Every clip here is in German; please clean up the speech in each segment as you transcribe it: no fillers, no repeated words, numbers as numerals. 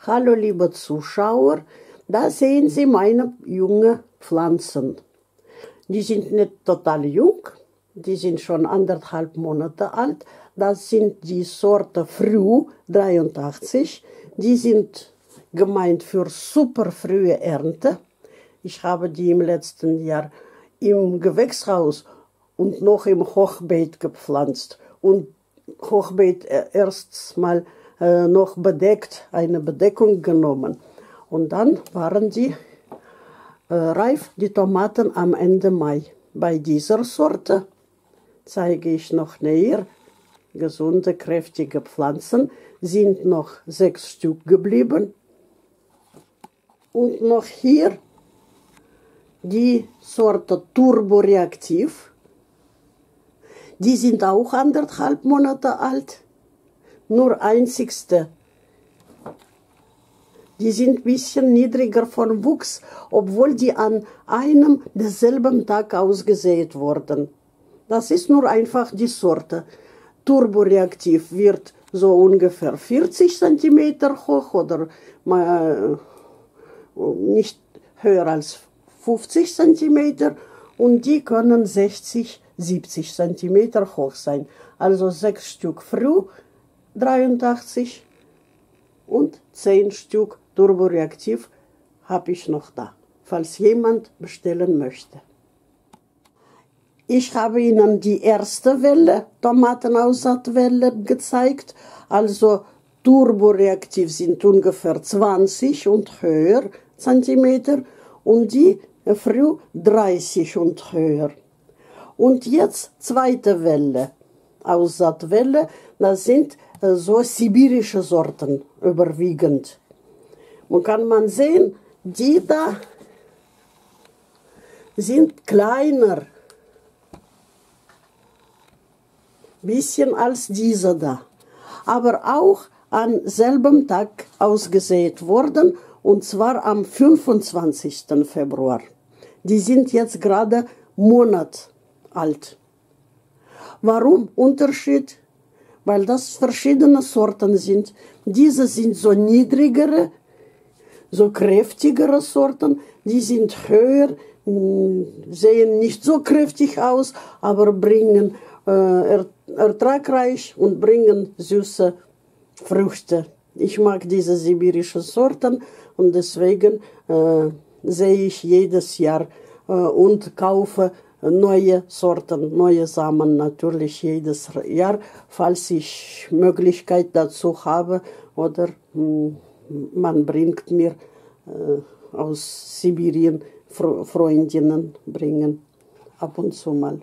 Hallo liebe Zuschauer, da sehen Sie meine jungen Pflanzen. Die sind nicht total jung, die sind schon 1,5 Monate alt. Das sind die Sorte Früh 83. Die sind gemeint für super frühe Ernte. Ich habe die im letzten Jahr im Gewächshaus und noch im Hochbeet gepflanzt. Und Hochbeet erst mal noch bedeckt, eine Bedeckung genommen. Und dann waren die reif, die Tomaten, am Ende Mai. Bei dieser Sorte zeige ich noch näher. Gesunde, kräftige Pflanzen sind noch 6 Stück geblieben. Und noch hier die Sorte Turboreaktiv. Die sind auch 1,5 Monate alt. Nur einzigste, die sind ein bisschen niedriger von Wuchs, obwohl die an einem derselben Tag ausgesät wurden. Das ist nur einfach die Sorte. Turboreaktiv wird so ungefähr 40 cm hoch oder nicht höher als 50 cm und die können 60, 70 cm hoch sein. Also 6 Stück Früh 83 und 10 Stück Turboreaktiv habe ich noch da, falls jemand bestellen möchte. Ich habe Ihnen die erste Welle, Tomatenaussaatwelle, gezeigt. Also Turboreaktiv sind ungefähr 20 und höher Zentimeter und die Früh 30 und höher. Und jetzt zweite Welle, Aussaatwelle, das sind so sibirische Sorten überwiegend. Und kann man sehen, die da sind kleiner, bisschen als diese da, aber auch am selben Tag ausgesät worden, und zwar am 25. Februar. Die sind jetzt gerade Monat alt. Warum Unterschied? Weil das verschiedene Sorten sind. Diese sind so niedrigere, so kräftigere Sorten. Die sind höher, sehen nicht so kräftig aus, aber bringen ertragreich und bringen süße Früchte. Ich mag diese sibirischen Sorten und deswegen sehe ich jedes Jahr und kaufe neue Sorten, neue Samen natürlich jedes Jahr, falls ich Möglichkeit dazu habe oder man bringt mir aus Sibirien Freundinnen bringen ab und zu mal.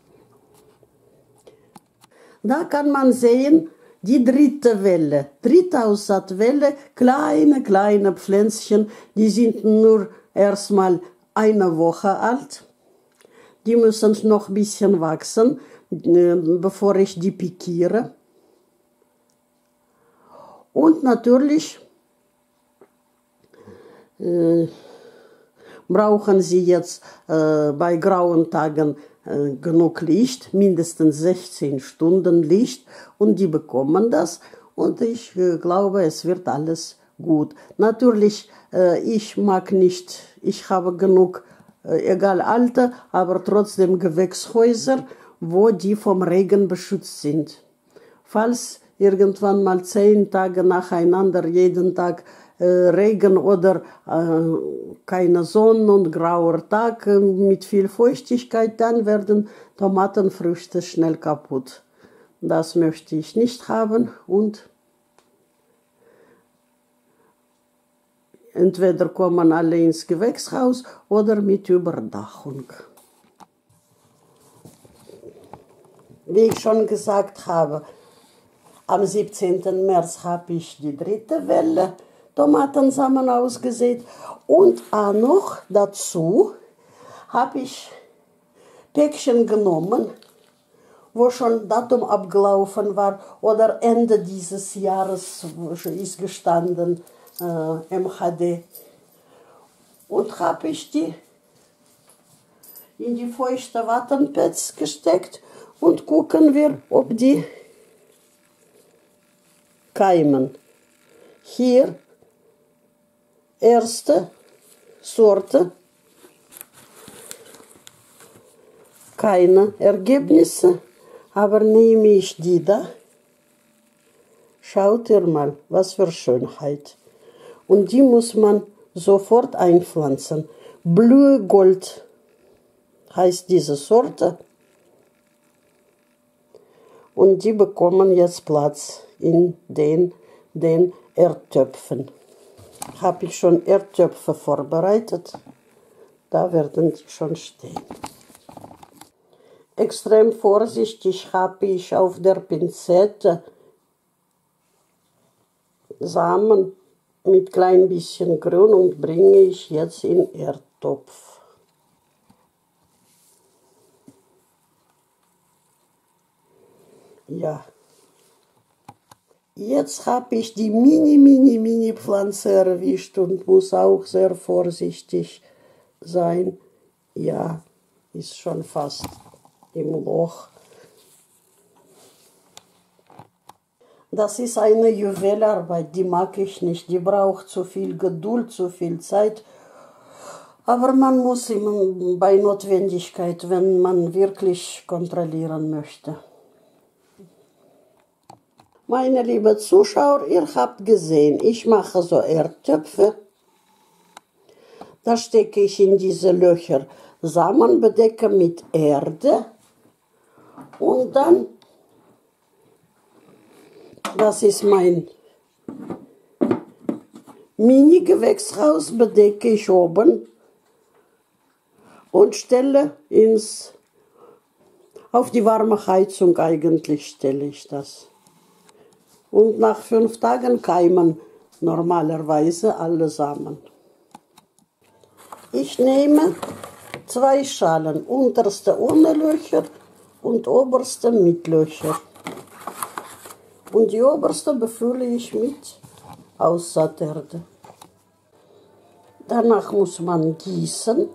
Da kann man sehen, die dritte Welle, dritte Aussaatwelle, kleine Pflänzchen, die sind nur erstmal eine Woche alt. Die müssen noch ein bisschen wachsen, bevor ich die pikiere. Und natürlich brauchen sie jetzt bei grauen Tagen genug Licht, mindestens 16 Stunden Licht, und die bekommen das. Und ich glaube, es wird alles gut. Natürlich, ich mag nicht, ich habe genug, egal Alter, aber trotzdem Gewächshäuser, wo die vom Regen beschützt sind. Falls irgendwann mal 10 Tage nacheinander, jeden Tag Regen oder keine Sonne und grauer Tag mit viel Feuchtigkeit, dann werden Tomatenfrüchte schnell kaputt. Das möchte ich nicht haben und entweder kommen alle ins Gewächshaus oder mit Überdachung. Wie ich schon gesagt habe, am 17. März habe ich die dritte Welle Tomatensamen ausgesät und auch noch dazu habe ich Päckchen genommen, wo schon Datum abgelaufen war oder Ende dieses Jahres ist gestanden, MHD. Und habe ich die in die feuchte Wattenpads gesteckt und gucken wir, ob die keimen. Hier erste Sorte. Keine Ergebnisse, aber nehme ich die da. Schaut ihr mal, was für Schönheit. Und die muss man sofort einpflanzen. Blühgold heißt diese Sorte. Und die bekommen jetzt Platz in den Erdtöpfen. Habe ich schon Erdtöpfe vorbereitet. Da werden die schon stehen. Extrem vorsichtig habe ich auf der Pinzette Samen mit klein bisschen grün und bringe ich jetzt in Erdtopf. Ja. Jetzt habe ich die mini Pflanze erwischt und muss auch sehr vorsichtig sein. Ja, ist schon fast im Loch. Das ist eine Juwelarbeit, die mag ich nicht. Die braucht zu viel Geduld, zu viel Zeit. Aber man muss immer bei Notwendigkeit, wenn man wirklich kontrollieren möchte. Meine lieben Zuschauer, ihr habt gesehen, ich mache so Erdtöpfe. Da stecke ich in diese Löcher Samen, bedecke mit Erde und dann, das ist mein Mini-Gewächshaus, bedecke ich oben und stelle auf die warme Heizung eigentlich stelle ich das. Und nach 5 Tagen keimen normalerweise alle Samen. Ich nehme 2 Schalen, unterste ohne Löcher und oberste mit Löcher. Und die oberste befülle ich mit Aussaaterde. Danach muss man gießen.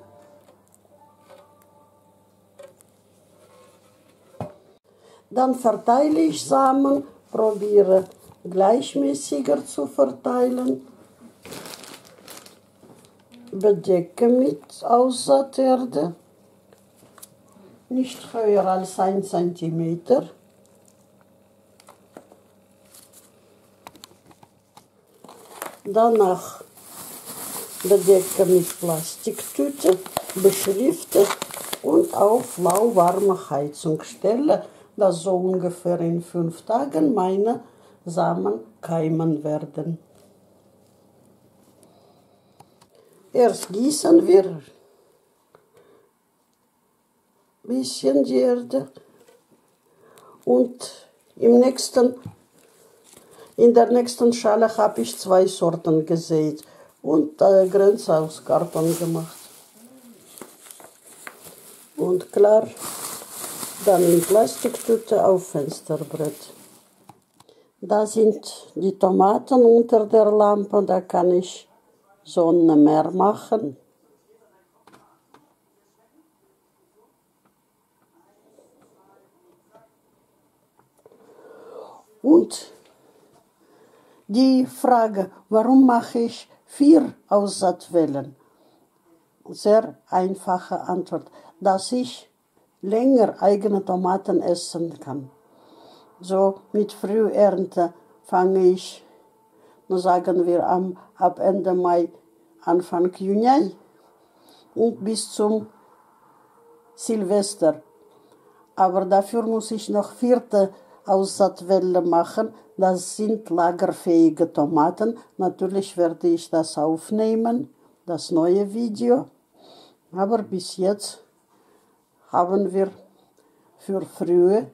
Dann verteile ich Samen, probiere gleichmäßiger zu verteilen. Bedecke mit Aussaaterde, nicht höher als 1 cm. Danach bedecke mit Plastiktüte, beschrifte und auf lauwarme Heizung stelle, dass so ungefähr in 5 Tagen meine Samen keimen werden. Erst gießen wir ein bisschen die Erde und in der nächsten Schale habe ich 2 Sorten gesät und Grenze aus Karton gemacht. Und klar, dann in Plastiktüte auf Fensterbrett. Da sind die Tomaten unter der Lampe, da kann ich Sonne mehr machen. Und die Frage, warum mache ich 4 Aussaatwellen? Sehr einfache Antwort, dass ich länger eigene Tomaten essen kann. So mit Frühernte fange ich, sagen wir, ab Ende Mai, Anfang Juni und bis zum Silvester. Aber dafür muss ich noch 4. Aussaatwelle machen. Das sind lagerfähige Tomaten. Natürlich werde ich das aufnehmen, das neue Video. Aber bis jetzt haben wir für frühe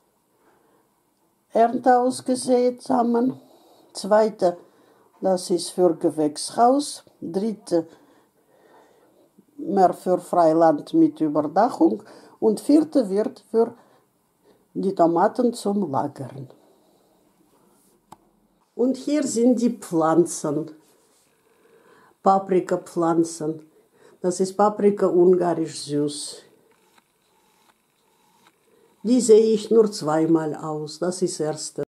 Ernte ausgesät Samen. 2. das ist für Gewächshaus. 3. mehr für Freiland mit Überdachung. Und 4. wird für die Tomaten zum Lagern. Und hier sind die Pflanzen, Paprikapflanzen. Das ist Paprika ungarisch süß. Die sehe ich nur zweimal aus, das ist das erste.